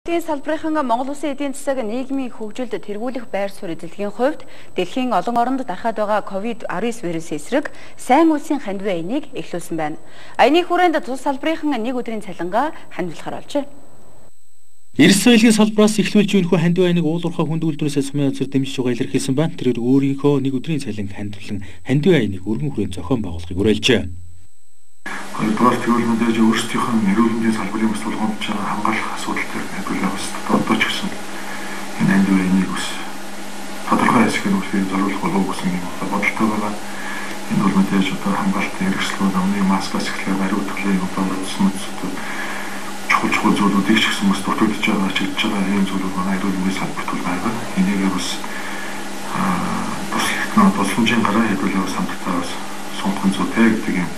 Эдийн салбарын Монгол Улсын эдийн засаг нийгмийн хөгжилд тэргүүлэх байр суурь эзэлгийн хувьд дэлхийн олон оронд дарахад байгаа COVID-19 вирусын эсрэг сайн улсын хандив аянийг эхлүүлсэн байна. Аяны хүрээнд тус салбарын нэг өдрийн цалингаа хандвалахаар болжээ. Эрс соёлын салбараас эхлүүлж юунхүү хандив аянийг уулуурхай хүнд үйлдвэрээс сумын газар дэмжиж байгаа илэрхийлсэн байна. Тэрээр өөрийнхөө нэг өдрийн цалин хандвалан хандив аянийг өргөн хүрээнд зохион байгуулахыг уриалжээ. Хоёрдугаар тэгвэл мэдээж өөрсдийнхөө эрүүл мэндийн салбарын бас тулгуурлаж байгаа хамгаалах асуудал төр хэдүүлээ бас одоо ч гэсэн энэ хандив аянийг бас тодорхой хэсгийг үлдээх зорилго болов гэсэн юм бодолтой байгаа. Энэ бол мэдээж одоо хамгаалтын хэрэгслүүд амны маскаас эхлээд ариун төлөв одоо үсмэд чухал зүйлүүдийг ч гэсэн бас дутагдж байгаа чилж байгаа ийм зүйлүүд манай эрүүл мэндийн салбарт бол байгаа. Энийг бас тусламжийн гараа хэдүүлээ бас хамтдаа бас сонгох зүйтэй гэдэг юм.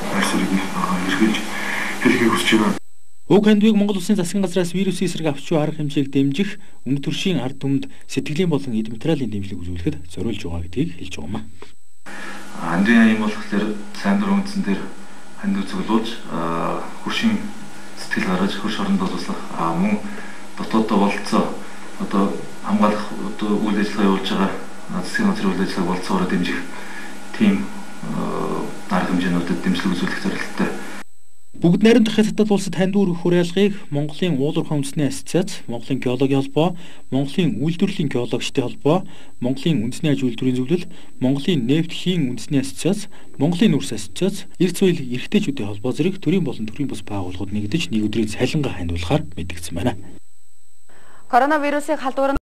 Уг хандивыг Монгол Улсын засгийн газраас вирусын эсрэг авч буй арга хэмжээг дэмжих өмнө төршийн ард түмэнд сэтгэлийн болон эд материалын дэмжлэг үзүүлэхэд зориулж байгаа гэдгийг хэлж байгаа юм. Хандивын аян болохоор сайн дурын үндсэн дээр хандив зөвлөж хөршийн сэтгэл гаргаж хөрш орондоо туслах мөн дотооддоо бололцоо одоо хамгаалах үйл ажиллагаа явуулж байгаа засгийн газрын үйл ажиллагааг бололцоогоор дэмжих тийм арга хэмжээнүүдэд дэмжлэг үзүүлэх зорилттой. Бүгд найрамдах хятад улсад хандив өргөх хураалгыг Монголын уулуурхай үндэсний ассоциац, Монголын геологийн холбоо, Монголын үйлдвэрлэлийн геологчдын холбоо, Монголын үндэсний аж үйлдвэрийн зөвлөл, Монголын нефт хийн үндэсний ассоциац, Монголын нүрс ассоциац, эрх зүйн эрхтэйчүүдийн холбоо зэрэг төрийн болон төрийн бус байгууллагууд нэгдэж нэг өдрийн цалингаа хандвалахаар мэдгдсэн байна. Коронавирусыг халдвар